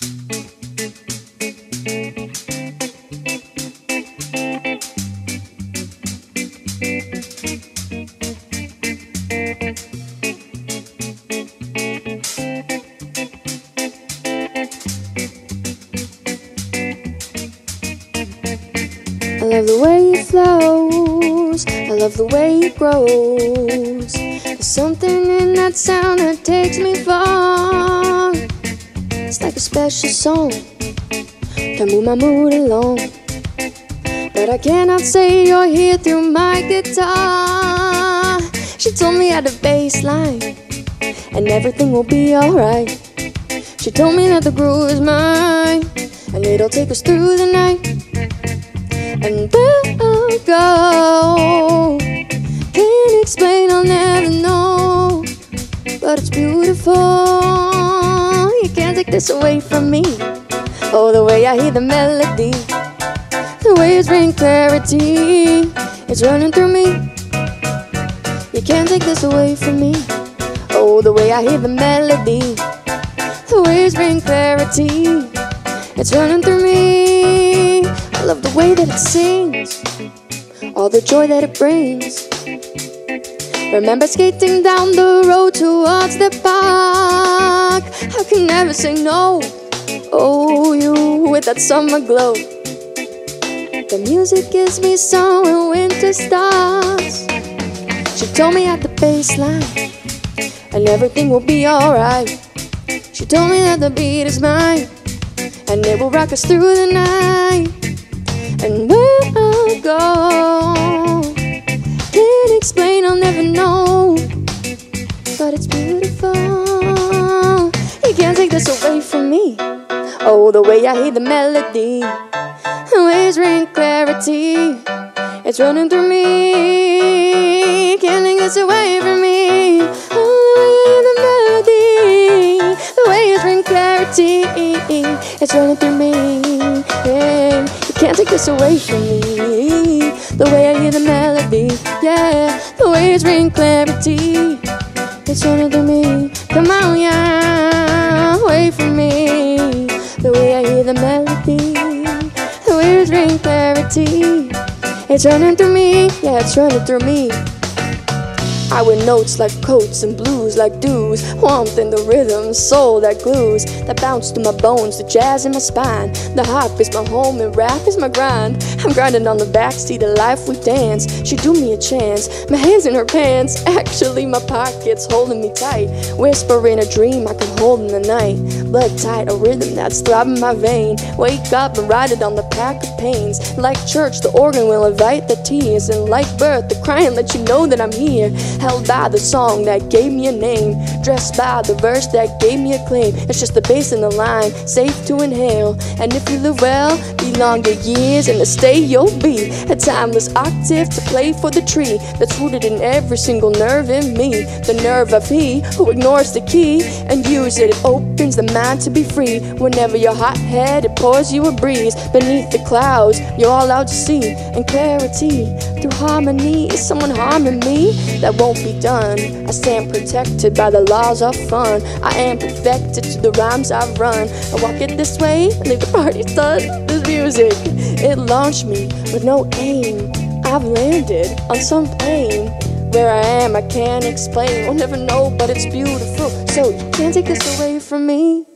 I love the way it flows, I love the way it grows. There's something in that sound that takes me far. It's like a special song, can move my mood along. But I cannot say you're here through my guitar. She told me at the bass line, and everything will be alright. She told me that the groove is mine, and it'll take us through the night. And where I'll go, can't explain, I'll never know. But it's beautiful, you can't take this away from me. Oh, the way I hear the melody, the way it's bringing clarity, it's running through me. You can't take this away from me. Oh, the way I hear the melody, the way it's bringing clarity, it's running through me. I love the way that it sings, all the joy that it brings. Remember skating down the road towards the park. I can never say no. Oh, you with that summer glow. The music gives me song when winter starts. She told me at the bass line, and everything will be alright. She told me that the beat is mine, and it will rock us through the night. And where I'll go, can't explain, I'll never know. But it's beautiful, you can't take this away from me. Oh, the way I hear the melody, the way it's bringing clarity, it's running through me. You can't take this away from me. Oh, the way I hear the melody, the way it's bringing clarity, it's running through me. Yeah. Can't take this away from me. The way I hear the melody, yeah, the way it's bringing clarity, it's running through me. Come on, yeah, away from me. The way I hear the melody, the way it's bringing clarity, it's running through me, yeah, it's running through me. I wear notes like coats and blues like dews, warmth in the rhythm, soul that glues, that bounce through my bones, the jazz in my spine. The harp is my home and rap is my grind. I'm grinding on the backseat of life, we dance. She do me a chance, my hands in her pants, actually my pockets holding me tight. Whispering a dream I can hold in the night. Blood tight, a rhythm that's throbbing my vein. Wake up and ride it on the pack of pains. Like church, the organ will invite the tears, and like birth, the crying let you know that I'm here. Held by the song that gave me a name, dressed by the verse that gave me a claim. It's just the bass in the line, safe to inhale. And if you live well, be longer years, and to stay you'll be a timeless octave to play for the tree that's rooted in every single nerve in me. The nerve of he who ignores the key and uses it. It opens the mind to be free. Whenever you're hot-headed, it pours you a breeze. Beneath the clouds, you're all out to sea. And clarity, through harmony, is someone harming me? That won't be done. I stand protected by the laws of fun. I am perfected to the rhymes I've run. I walk it this way, leave the party done. This music, it launched me with no aim. I've landed on some plane. Where I am, I can't explain. We'll never know, but it's beautiful. So you can't take this away from me.